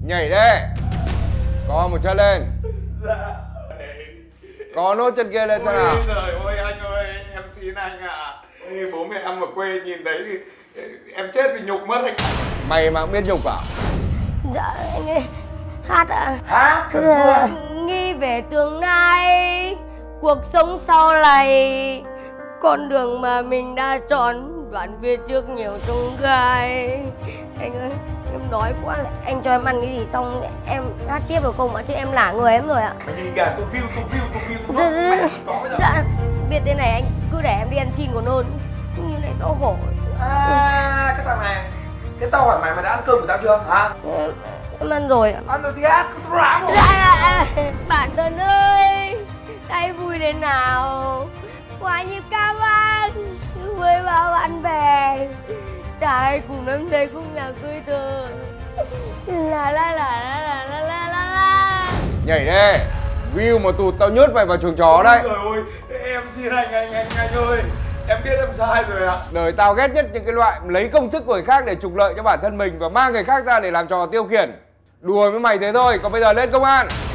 Nhảy đi. Co một chân lên. Dạ. Co nốt chân kia lên xem nào. Ôi giời ơi anh ơi, em xin anh ạ. Bố mẹ em ở quê nhìn thấy thì em chết vì nhục mất anh ạ. Mày mà cũng biết nhục à? Dạ anh ơi, hát ạ. Hát thật Dạ. chưa? Nghĩ về tương lai, cuộc sống sau này, con đường mà mình đã chọn, đoạn phía trước nhiều trông gai. Anh ơi, em đói quá, anh cho em ăn cái gì xong em hát tiếp được không ạ? Chứ em lả người em rồi ạ. Mày nhìn kìa, tụt view. Dạ, Có bây giờ. dạ, biết thế này anh cứ để em đi ăn xin còn hơn. Như này đau khổ. À, cái thằng này. Thế tao hỏi mày đã ăn cơm của tao chưa? Hả? Em ăn rồi ạ. Ăn rồi thì hát, không ráng rồi. Dạ, bạn thân ơi, hãy vui đến nào, hòa nhịp ca vang với bao bạn bè, cả hai cùng nắm tay khúc nhạc cười thơ. La la la la la la la la. Nhảy đi. View mà tụt tao nhốt mày vào chuồng chó đấy. Ôi giời ơi, em xin anh ơi. Em biết em sai rồi ạ. Đời tao ghét nhất những cái loại lấy công sức của người khác để trục lợi cho bản thân mình và mang người khác ra để làm trò tiêu khiển. Đùa với mày thế thôi, còn bây giờ lên công an.